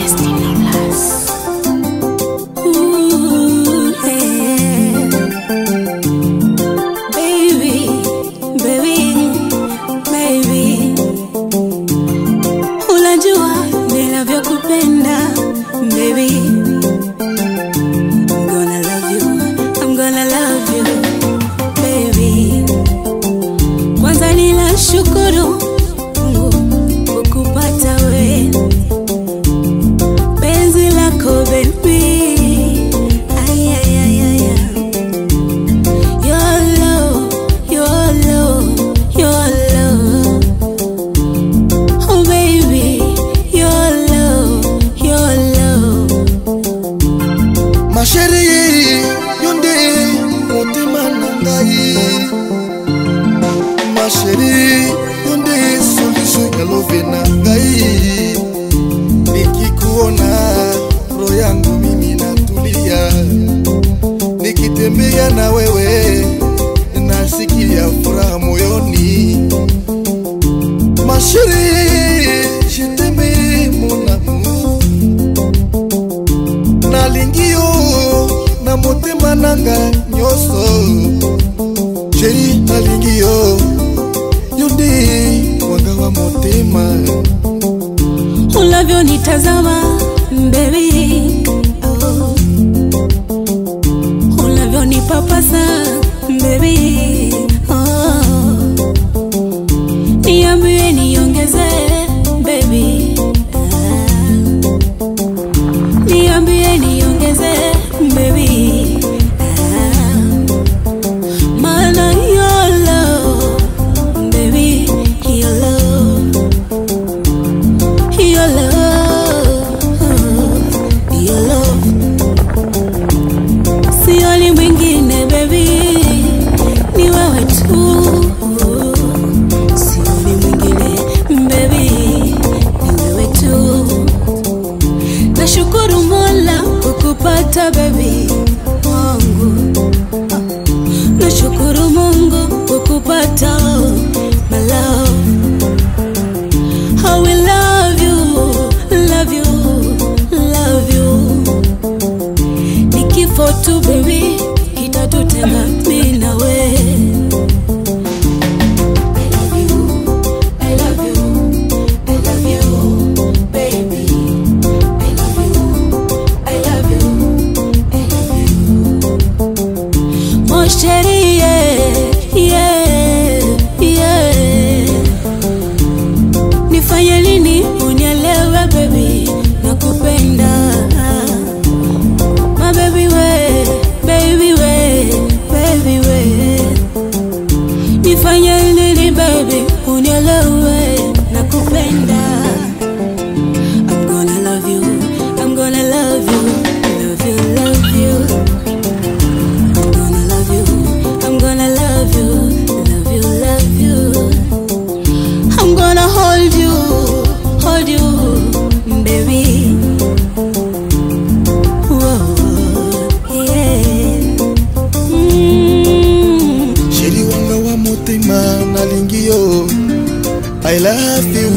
I love you.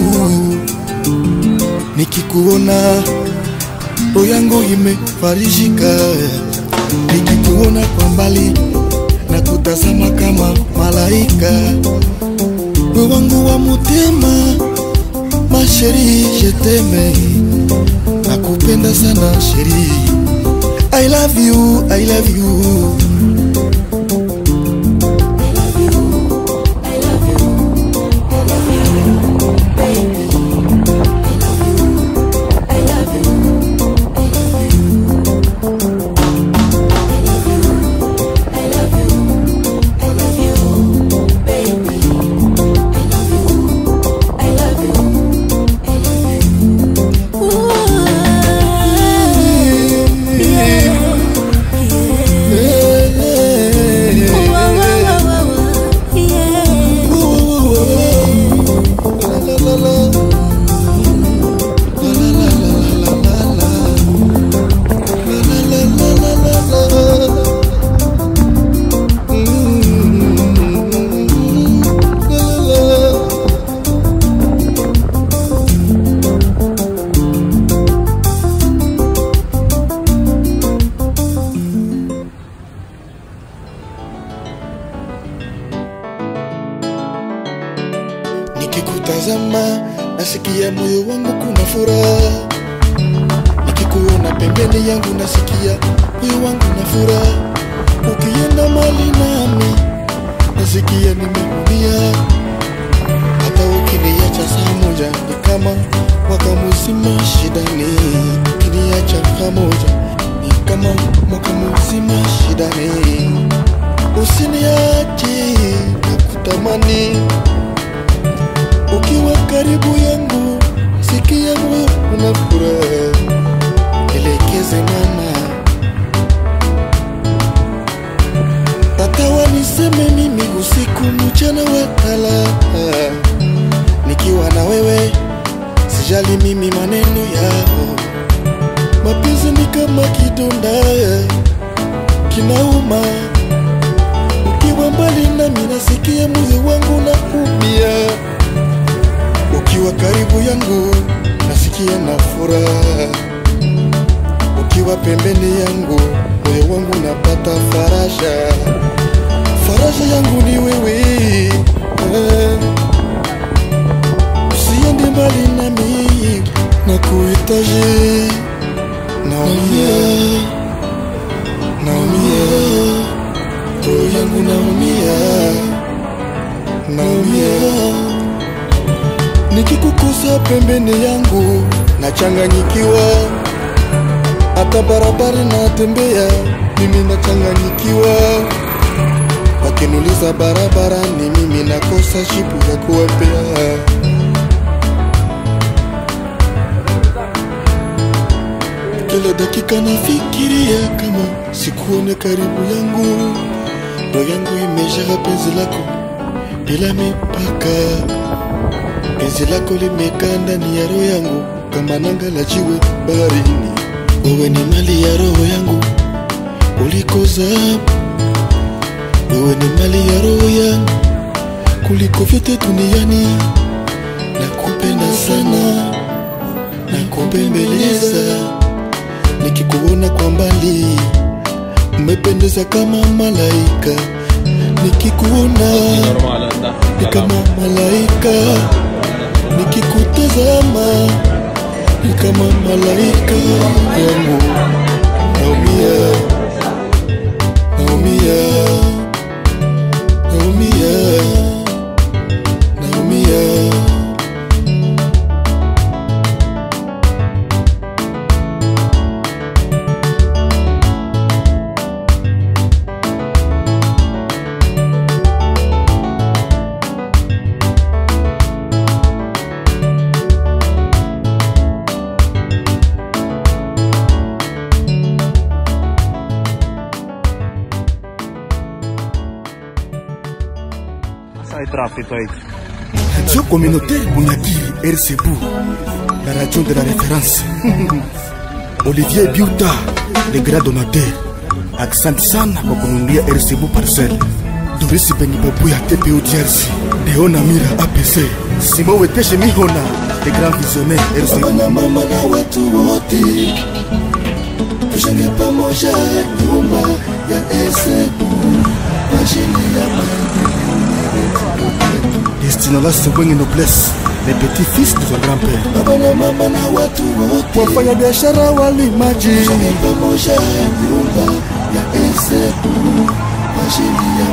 Nikikuona roho yangu imefarijika, nikikuona kwa mbali na kutazama kama malaika. Wewe wangu wa mutima, ma chérie, je t'aime, nakupenda sana chérie. I love you, I love you. nikikutazama nasikia moyo wangu kuna furaha, nikikuona pembeni yangu nasikia moyo wangu na furaha. Ukienda mali nami nasikia nimeumia, hata ukiniacha saa moja ni kama mwaka mzima shidani. Ukiniacha pamoja ni kama mwaka mzima shidani. Usiniache nakutamani, ukiwa karibu yangu sikia moyo una furaha. Elekeze mama, hata waniseme mimi usiku mchana watala, nikiwa na wewe sijali mimi maneno yao. Mapenzi ni kama kidonda kinauma, ukiwa mbali nami nasikia moyo wangu naumia. Ukiwa karibu yangu nasikia na furaha, ukiwa pembeni yangu moyo wangu napata faraja. Faraja yangu ni wewe, usiende mbali nami nakuhitaji. Naumia, naumia, roho yangu naumia, naumia. Nikikukosa pembeni yangu nachanganyikiwa, hata barabara natembea mimi nachanganyikiwa. Wakiniuliza barabara ni mimi nakosa jibu ya kuwapea. Kila dakika nafikiria kama sikuone karibu yangu. Roho yangu imejaa penzi lako bila mipaka, penzi lako limekaa ndani ya roho yangu kama nanga la jiwe baharini. Wewe ni mali ya roho yangu kuliko dhahabu, wewe ni mali ya roho yangu kuliko vyote duniani. Nakupenda sana, nakupembeleza, nikikuona kwa mbali umependeza kama malaika. Nikikuona ni kama malaika, nikikutazama ni kama malaika yangu. Naumia, naumia, naumia, naumia. Radio communautaire Bounakiri RCB, la radio de la référence. Olivier Biuta, le grand donateur. Accent sana kwa kununulia RCB parcelle. Doris Benibabuya TPO DRC, Deona Mira APC, Simon Weteshe Mihona, le grand visionnaire RCB. Baba na mama na watu wote, tujenge pamoja nyumba ya RCB, mashini ya Destinala Sebwengi Noblesse, les petits-fils de son grand-père. Baba na mama na watu wote, wafanya biashara walimaji, tujenge pamoja nyumba ya RCB, mashini ya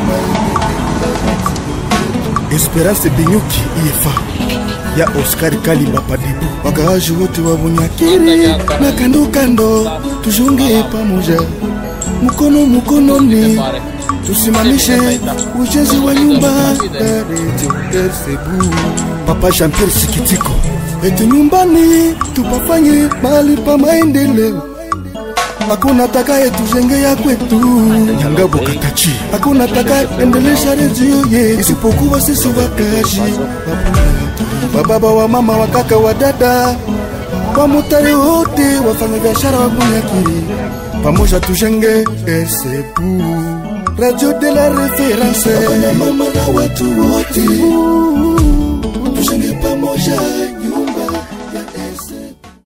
Esperance Binyuki IFA ya Oscar Kalimba Padibu. Wakaaji wote wa Bunyakiri na kando kando, tujunge pamoja mkono mkononi, tusimamishe ujenzi wa nyumba ya Radio RCB. Papa Jean-Pierre Sikitiko, eti nyumbani tupafanye mahali pa maendeleo. Hakuna takaye tujengea kwetu Nyangabo Katachi, hakuna takaye endelesha redio ye isipokuwa sisi wakaji. Wababa wa mama wa kaka wa dada wa mutare wote wafanya biashara wa Bunyakiri, pamoja tujenge RCB, radio de la référence. Baba na mama na watu wote